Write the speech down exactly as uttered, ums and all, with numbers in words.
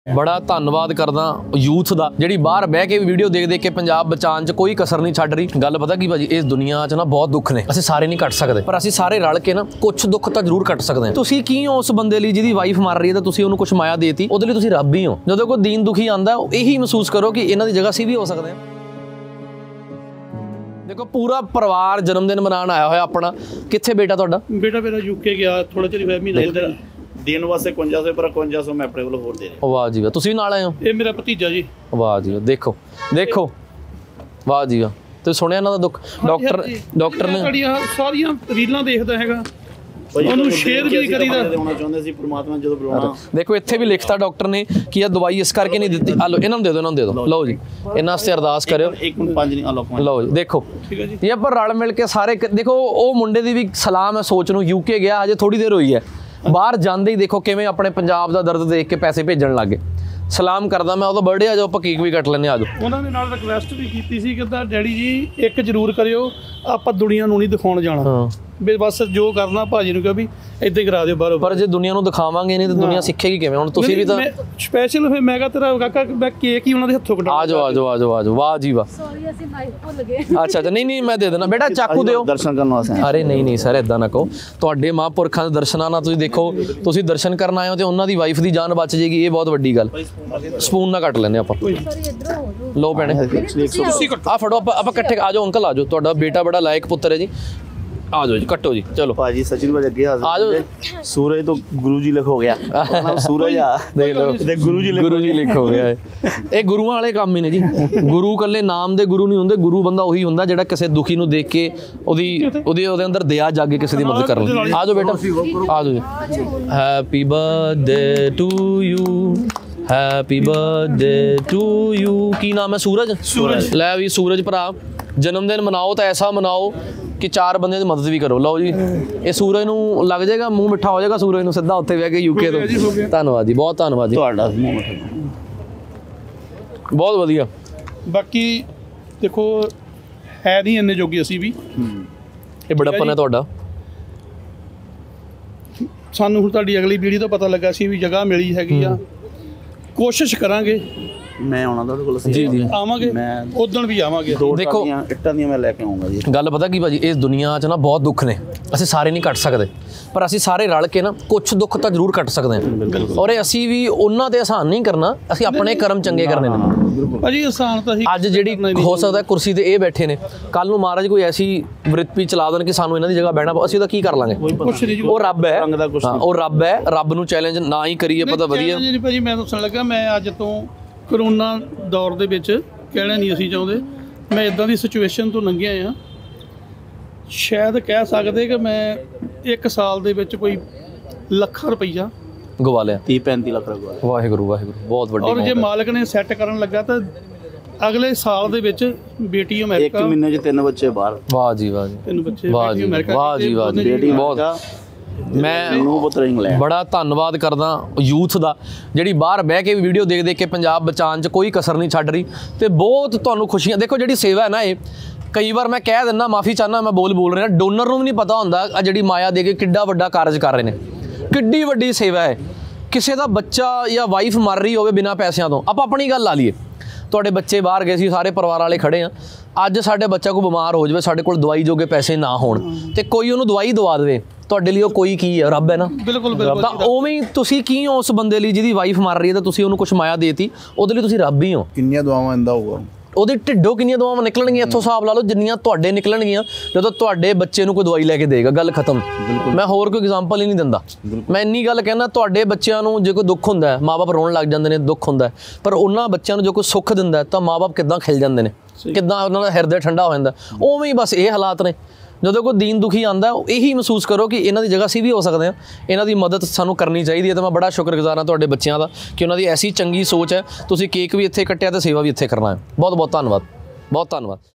बड़ा धन्नवाद करदा यूथ दा जिहड़ी बाहर बह के वीडियो देख देख के पंजाब बचाने च कोई कसर नहीं छड्ड रही। गल पता की भाजी इस दुनिया च ना बहुत दुख ने, असीं सारे नहीं कट सकते पर असीं सारे रल के ना कुछ दुख तो जरूर कट सकते हैं। तुसीं की हो उस बंदे लई जिहदी वाइफ मर रही है तो तुसीं उहनूं कुछ माया देती, उहदे लई तुसीं रब ही हो। जदों कोई दीन दुखी आंदा यही महसूस करो कि इन्हां दी जगह असीं भी हो सकते हैं। देखो पूरा परिवार जन्मदिन मनाउण आया होया अपना। कित्थे बेटा तुहाडा? बेटा मेरा यूके गया थोड़ा चिर होया महीना देन वास्ते इकवंजा सौ पर इकवंजा सौ मैं अपने कोलों होर दे रहा। वाह जी वाह, तुसीं नाल आए हो? ये मेरा भतीजा जी। वाह जी वाह, देखो देखो वाह जी वाह। तुसीं सुणिया इन्हां दा दुख? डॉक्टर डॉक्टर ने साड़ियां सारियां रीलां देखदा हैगा, ਉਹਨੂੰ ਸ਼ੇਅਰ ਵੀ ਕਰੀਦਾ ਹੋਣਾ ਚਾਹੁੰਦੇ ਸੀ ਪਰਮਾਤਮਾ ਜਦੋਂ ਬੁਲਾਉਣਾ। ਦੇਖੋ ਇੱਥੇ ਵੀ ਲਿਖਤਾ ਡਾਕਟਰ ਨੇ ਕਿ ਇਹ ਦਵਾਈ ਇਸ ਕਰਕੇ ਨਹੀਂ ਦਿੱਤੀ। ਆ ਲਓ ਇਹਨਾਂ ਨੂੰ ਦੇ ਦਿਓ, ਇਹਨਾਂ ਨੂੰ ਦੇ ਦਿਓ। ਲਓ ਜੀ ਇਹਨਾਂ ਵਾਸਤੇ ਅਰਦਾਸ ਕਰਿਓ। ਇੱਕ ਮਿੰਟ ਪੰਜ ਨਹੀਂ ਆ ਲਓ। ਲਓ ਜੀ ਦੇਖੋ ਠੀਕ ਹੈ ਜੀ, ਇਹ ਆਪਾਂ ਰਲ ਮਿਲ ਕੇ ਸਾਰੇ ਦੇਖੋ। ਉਹ ਮੁੰਡੇ ਦੀ ਵੀ ਸਲਾਮ ਹੈ ਸੋਚ ਨੂੰ, ਯੂਕੇ ਗਿਆ ਹਜੇ ਥੋੜੀ ਦੇਰ ਹੋਈ ਹੈ, ਬਾਹਰ ਜਾਂਦੇ ਹੀ ਦੇਖੋ ਕਿਵੇਂ ਆਪਣੇ ਪੰਜਾਬ ਦਾ ਦਰਦ ਦੇਖ ਕੇ ਪੈਸੇ ਭੇਜਣ ਲੱਗ ਗਏ। ਸਲਾਮ ਕਰਦਾ ਮੈਂ, ਉਹਦਾ ਬਰਥਡੇ ਆ ਜਾਓ ਆਪਾਂ ਕੇਕ ਵੀ ਕੱਟ ਲੈਂਦੇ ਆ ਜਾਓ। ਉਹਨਾਂ ਦੇ ਨਾਲ ਰਿਕਵੈਸਟ ਵੀ ਕੀਤੀ ਸੀ ਕਿ ਡੈਡੀ ਜੀ ਇੱਕ ਜ਼ਰੂਰ ਕਰਿਓ, ਆਪਾਂ ਦੁਨੀਆ ਨੂੰ ਨਹੀਂ ਦਿਖਾਉਣ ਜਾਣਾ। ਹਾਂ ਵੀ ਬਸ ਜੋ ਕਰਨਾ ਭਾਜੀ ਨੂੰ ਕਿਹਾ ਵੀ ਇੱਦਾਂ ਹੀ ਕਰਾ ਦਿਓ ਬਾਹਰੋਂ। ਪਰ ਜੇ ਦੁਨੀਆ ਨੂੰ ਦਿਖਾਵਾਂਗੇ ਨਹੀਂ ਤਾਂ ਦੁਨੀਆ ਸਿੱਖੇਗੀ ਕਿਵੇਂ? ਹੁਣ ਤੁਸੀਂ ਵੀ ਤਾਂ ਸਪੈਸ਼ਲ ਫਿਰ ਮੈਂ ਕਿਹਾ ਤੇਰਾ ਕਾਕਾ ਮੈਂ ਕੇਕ ਹੀ ਉਹਨਾਂ ਦੇ ਹੱਥੋਂ ਕਟਾ। ਆ ਜਾਓ ਆ ਜਾਓ ਆ ਜਾਓ ਆ ਜਾਓ। ਵਾਹ ਜੀ ਵਾਹ। ਸੌਰੀ ਅਸੀਂ ਮਾਈਕ ਭੁੱਲ ਗਏ। ਅੱਛਾ ਅੱਛਾ ਨਹੀਂ ਨਹੀਂ ਮੈਂ ਦੇ ਦੇਣਾ ਬੇਟਾ, ਚਾਕੂ ਦਿਓ ਦਰਸ਼ਨ ਕਰਨ ਵਾਸਤੇ। ਅਰੇ ਨਹੀਂ ਨਹੀਂ ਸਰ ਇਦਾਂ ਨਾ ਕਹੋ, ਤੁਹਾਡੇ ਮਹਾਂਪੁਰਖਾਂ ਦੇ ਦਰਸ਼ਨਾਂ ਨਾਲ ਤੁਸੀਂ ਦੇਖੋ, ਤੁਸੀਂ ਦਰਸ਼ਨ ਕਰਨ ਆਏ ਹੋ ਤੇ ਉਹਨਾਂ ਦੀ ਵਾਈਫ ਦੀ ਜਾਨ ਬਚ ਜਾਏਗੀ, ਇਹ ਬਹੁਤ ਵੱਡੀ ਗੱਲ। ਸਪੂਨ ਨਾਲ ਕੱਟ ਲੈਂਦੇ ਆਪਾਂ। ਸੌਰੀ ਇਧਰੋਂ ਹੋ ਜਾਓ। ਲੋ ਭੈਣੇ ਆ ਫੜੋ, ਆਪਾਂ ਆਪਾਂ ਇਕੱਠੇ ਆ ਜਾਓ। ਅੰਕਲ ਆ ਜਾਓ, ਤੁਹਾਡਾ ਬੇਟਾ ਬੜਾ ਲਾਇਕ ਪੁੱਤਰ ਹੈ ਜੀ। ਆ ਜਾਓ ਜੀ ਕੱਟੋ ਜੀ। ਚਲੋ ਭਾਜੀ ਸਚਿਨ ਭਾਜੀ ਅੱਗੇ ਆ ਜਾਓ। ਸੂਰਜ ਤੋਂ ਗੁਰੂ ਜੀ ਲਿਖ ਹੋ ਗਿਆ, ਸੂਰਜ ਆ ਦੇਖ ਲਓ, ਗੁਰੂ ਜੀ ਗੁਰੂ ਜੀ ਲਿਖ ਹੋ ਗਿਆ। ਇਹ ਗੁਰੂਆਂ ਵਾਲੇ ਕੰਮ ਹੀ ਨੇ ਜੀ। ਗੁਰੂ ਕੱਲੇ ਨਾਮ ਦੇ ਗੁਰੂ ਨਹੀਂ ਹੁੰਦੇ, ਗੁਰੂ ਬੰਦਾ ਉਹੀ ਹੁੰਦਾ ਜਿਹੜਾ ਕਿਸੇ ਦੁਖੀ ਨੂੰ ਦੇਖ ਕੇ ਉਹਦੀ ਉਹਦੇ ਉਹਦੇ ਅੰਦਰ ਦਇਆ ਜਾਗੇ, ਕਿਸੇ ਦੀ ਮਦਦ ਕਰਨ। ਆ ਜਾਓ ਬੇਟਾ ਆ ਜਾਓ ਜੀ। Happy birthday to you, happy birthday to you. ਕੀ ਨਾਮ ਹੈ? ਸੂਰਜ। ਸੂਰਜ ਲੈ ਵੀ ਸੂਰਜ ਭਰਾ ਜਨਮ ਦਿਨ ਮਨਾਓ ਤਾਂ ਐਸਾ ਮਨਾਓ ਕਿ ਚਾਰ ਬੰਦੇ ਦੀ ਮਦਦ ਵੀ ਕਰੋ। ਲਓ ਜੀ ਇਹ ਸੂਰਜ ਨੂੰ ਲੱਗ ਜਾਏਗਾ, ਮੂੰਹ ਮਿੱਠਾ ਹੋ ਜਾਏਗਾ ਸੂਰਜ ਨੂੰ, ਸਿੱਧਾ ਉੱਥੇ ਬਹਿ ਕੇ ਯੂਕੇ ਤੋਂ। ਧੰਨਵਾਦ ਜੀ, ਬਹੁਤ ਧੰਨਵਾਦ ਜੀ ਤੁਹਾਡਾ, ਮੂੰਹ ਮਿੱਠਾ ਬਹੁਤ ਵਧੀਆ। ਬਾਕੀ ਦੇਖੋ ਹੈ ਨਹੀਂ ਇੰਨੇ ਜੋਗੀ ਅਸੀਂ ਵੀ, ਇਹ ਬੜਾਪਨ ਹੈ ਤੁਹਾਡਾ। ਸਾਨੂੰ ਹੁਣ ਤੁਹਾਡੀ ਅਗਲੀ ਪੀੜ੍ਹੀ ਤੋਂ ਪਤਾ ਲੱਗਾ ਸੀ ਵੀ ਜਗ੍ਹਾ ਮਿਲੀ ਹੈਗੀ ਆ, ਕੋਸ਼ਿਸ਼ ਕਰਾਂਗੇ। ਮੈਂ ਆਉਣਾ ਤੁਹਾਡੇ ਕੋਲ ਜੀ ਜੀ ਆਵਾਂਗੇ, ਮੈਂ ਉਦੋਂ ਵੀ ਆਵਾਂਗੇ। ਦੇਖੋ ਇੱਟਾਂ ਦੀਆਂ ਮੈਂ ਲੈ ਕੇ ਆਉਂਗਾ ਜੀ। ਗੱਲ ਪਤਾ ਕੀ ਭਾਜੀ ਇਸ ਦੁਨੀਆ 'ਚ ਨਾ ਬਹੁਤ ਦੁੱਖ ਨੇ, ਅਸੀਂ ਸਾਰੇ ਨਹੀਂ ਕੱਟ ਸਕਦੇ ਪਰ ਅਸੀਂ ਸਾਰੇ ਰਲ ਕੇ ਨਾ ਕੁਛ ਦੁੱਖ ਤਾਂ ਜ਼ਰੂਰ ਕੱਟ ਸਕਦੇ ਹਾਂ। ਔਰ ਅਸੀਂ ਵੀ ਉਹਨਾਂ ਤੇ ਆਸਾਨ ਨਹੀਂ ਕਰਨਾ, ਅਸੀਂ ਆਪਣੇ ਕਰਮ ਚੰਗੇ ਕਰਨੇ ਨੇ ਭਾਜੀ। ਆਸਾਨ ਤਾਂ ਅਸੀਂ ਅੱਜ ਜਿਹੜੀ ਹੋ ਸਕਦਾ ਕੁਰਸੀ ਤੇ ਇਹ ਬੈਠੇ ਨੇ, ਕੱਲ ਨੂੰ ਮਹਾਰਾਜ ਕੋਈ ਐਸੀ ਵ੍ਰਿਤਪੀ ਚਲਾ ਦੇਣ ਕਿ ਸਾਨੂੰ ਇਹਨਾਂ ਦੀ ਜਗ੍ਹਾ ਬਹਿਣਾ, ਅਸੀਂ ਉਹਦਾ ਕੀ ਕਰ ਲਾਂਗੇ? ਉਹ ਰੱਬ ਹੈ, ਉਹ ਰੱਬ ਹੈ, ਰੱਬ ਨੂੰ ਚੈਲੰਜ ਨਾ ਹੀ ਕਰੀਏ ਪਤਾ ਵਧੀਆ। ਭਾਜੀ ਮੈਂ ਦੱਸਣ ਲੱਗਾ, ਮੈਂ ਅੱਜ ਤੋਂ ਕਰੋਨਾ ਦੌਰ ਦੇ ਵਿੱਚ ਕਹਿਣਾ ਨਹੀਂ ਅਸੀਂ ਚਾਹੁੰਦੇ, ਮੈਂ ਇਦਾਂ ਦੀ ਸਿਚੁਏਸ਼ਨ ਤੋਂ ਲੰਘਿਆ ਆ। ਸ਼ਾਇਦ ਕਹਿ ਸਕਦੇ ਕਿ ਮੈਂ ਇੱਕ ਸਾਲ ਦੇ ਵਿੱਚ ਕੋਈ ਲੱਖਾਂ ਰੁਪਈਆ ਗਵਾ ਲਿਆ, ਤੀਹ ਪੈਂਤੀ ਲੱਖ ਰੁਪਈਆ। ਵਾਹਿਗੁਰੂ ਵਾਹਿਗੁਰੂ, ਬਹੁਤ ਵੱਡੀ। ਔਰ ਜੇ ਮਾਲਕ ਨੇ ਸੈੱਟ ਕਰਨ ਲੱਗਾ ਤਾਂ ਅਗਲੇ ਸਾਲ ਦੇ ਵਿੱਚ ਬੇਟੀ ਅਮਰੀਕਾ, ਇੱਕ ਮਹੀਨੇ 'ਚ ਤਿੰਨ ਬੱਚੇ ਬਾਹਰ। ਵਾਹ ਜੀ ਵਾਹ ਜੀ, ਤਿੰਨ ਬੱਚੇ ਵਾਹ ਜੀ ਵਾਹ ਜੀ ਵਾਹ ਜੀ, ਬਹੁਤ। ਮੈਂ ਬੜਾ ਧੰਨਵਾਦ ਕਰਦਾ ਯੂਥ ਦਾ ਜਿਹੜੀ ਬਾਹਰ ਬਹਿ ਕੇ ਵੀ ਵੀਡੀਓ ਦੇਖ ਦੇਖ ਕੇ ਪੰਜਾਬ ਬਚਾਉਣ 'ਚ ਕੋਈ ਕਸਰ ਨਹੀਂ ਛੱਡ ਰਹੀ ਤੇ ਬਹੁਤ ਤੁਹਾਨੂੰ ਖੁਸ਼ੀਆਂ। ਦੇਖੋ ਜਿਹੜੀ ਸੇਵਾ ਹੈ ਨਾ, ਇਹ ਕਈ ਵਾਰ ਮੈਂ ਕਹਿ ਦਿੰਦਾ, ਮਾਫੀ ਚਾਹੁੰਦਾ ਮੈਂ ਬੋਲ ਬੋਲ ਰਿਹਾ, ਡੋਨਰ ਨੂੰ ਵੀ ਨਹੀਂ ਪਤਾ ਹੁੰਦਾ ਆ ਜਿਹੜੀ ਮਾਇਆ ਦੇ ਕੇ ਕਿੱਡਾ ਵੱਡਾ ਕਾਰਜ ਕਰ ਰਹੇ ਨੇ, ਕਿੱਡੀ ਵੱਡੀ ਸੇਵਾ ਹੈ। ਕਿਸੇ ਦਾ ਬੱਚਾ ਜਾਂ ਵਾਈਫ ਮਰ ਰਹੀ ਹੋਵੇ ਬਿਨਾਂ ਪੈਸਿਆਂ ਤੋਂ, ਆਪਾਂ ਆਪਣੀ ਗੱਲ ਲਾ ਲਈਏ, ਤੁਹਾਡੇ ਬੱਚੇ ਬਾਹਰ ਗਏ ਸੀ, ਸਾਰੇ ਪਰਿਵਾਰ ਵਾਲੇ ਖੜੇ ਆ, ਅੱਜ ਸਾਡੇ ਬੱਚਾ ਕੋਈ ਬਿਮਾਰ ਹੋ ਜਾਵੇ, ਸਾਡੇ ਕੋਲ ਦਵਾਈ ਜੋਗੇ ਪੈਸੇ ਨਾ ਹੋਣ ਤੇ ਕੋਈ ਉਹਨੂੰ ਦਵਾਈ ਦਵਾ ਦੇਵੇ, ਤੁਹਾਡੇ ਲਈ ਉਹ ਕੋਈ ਕੀ ਹੈ? ਰੱਬ ਹੈ ਨਾ। ਬਿਲਕੁਲ ਬਿਲਕੁਲ। ਤਾਂ ਉਵੇਂ ਹੀ ਤੁਸੀਂ ਕੀ ਹੋ ਉਸ ਬੰਦੇ ਲਈ ਜਿਹਦੀ ਵਾਈਫ ਮਰ ਰਹੀ ਹੈ ਤਾਂ ਤੁਸੀਂ ਉਹਨੂੰ ਕੁਛ ਮਾਇਆ ਦੇਤੀ, ਉਹਦੇ ਲਈ ਤੁਸੀਂ ਰੱਬ ਹੀ ਹੋ। ਕਿੰਨੀਆਂ ਦੁਆਵਾਂ ਦਿੰਦਾ ਹੋਊਗਾ ਉਹਦੇ ਢਿੱਡੋਂ, ਕਿੰਨੀਆਂ ਦੁਆਵਾਂ ਨਿਕਲਣਗੀਆਂ ਇੱਥੋਂ ਹਿਸਾਬ ਲਾ ਲਓ, ਜਿੰਨੀਆਂ ਤੁਹਾਡੇ ਨਿਕਲਣਗੀਆਂ ਜਦੋਂ ਤੁਹਾਡੇ ਬੱਚੇ ਨੂੰ ਕੋਈ ਦਵਾਈ ਲੈ ਕੇ ਦੇਗਾ। ਗੱਲ ਖਤਮ। ਮੈਂ ਹੋਰ ਕੋਈ ਐਗਜ਼ਾਮਪਲ ਹੀ ਨਹੀਂ ਦਿੰਦਾ, ਮੈਂ ਇੰਨੀ ਗੱਲ ਕਹਿੰਦਾ, ਤੁਹਾਡੇ ਬੱਚਿਆਂ ਨੂੰ ਜੇ ਕੋਈ ਦੁੱਖ ਹੁੰਦਾ ਮਾਂ ਬਾਪ ਰੋਣ ਲੱਗ ਜਾਂਦੇ ਨੇ, ਦੁੱਖ ਹੁੰਦਾ, ਪਰ ਉਹਨਾਂ ਬੱਚਿਆਂ ਨੂੰ ਜੋ ਕੋਈ ਸੁੱਖ ਦਿੰਦਾ ਤਾਂ ਮਾਂ ਬਾਪ ਕਿੱਦਾਂ ਖਿਲ ਜਾਂਦੇ ਨੇ, ਕਿੱਦਾਂ ਉਹਨਾਂ ਦਾ ਹਿਰਦੇ ਠੰਡਾ ਹੋ ਜਾਂਦਾ। ਉਵੇਂ ਹੀ ਬਸ ਇਹ ਹਾਲਾਤ ਨੇ। ਜਦੋਂ ਕੋਈ ਦੀਨ ਦੁਖੀ ਆਂਦਾ ਇਹੀ ਮਹਿਸੂਸ ਕਰੋ ਕਿ ਇਹਨਾਂ ਦੀ ਜਗ੍ਹਾ ਅਸੀਂ ਵੀ ਹੋ ਸਕਦੇ ਹਾਂ, ਇਹਨਾਂ ਦੀ ਮਦਦ ਸਾਨੂੰ ਕਰਨੀ ਚਾਹੀਦੀ ਹੈ। ਤਾਂ ਮੈਂ ਬੜਾ ਸ਼ੁਕਰਗੁਜ਼ਾਰ ਹਾਂ ਤੁਹਾਡੇ ਬੱਚਿਆਂ ਦਾ ਕਿ ਉਹਨਾਂ ਦੀ ਐਸੀ ਚੰਗੀ ਸੋਚ ਹੈ। ਤੁਸੀਂ ਕੇਕ ਵੀ ਇੱਥੇ ਕੱਟਿਆ ਤੇ ਸੇਵਾ ਵੀ ਇੱਥੇ ਕਰਨਾ ਹੈ। ਬਹੁਤ ਬਹੁਤ ਧੰਨਵਾਦ, ਬਹੁਤ ਧੰਨਵਾਦ।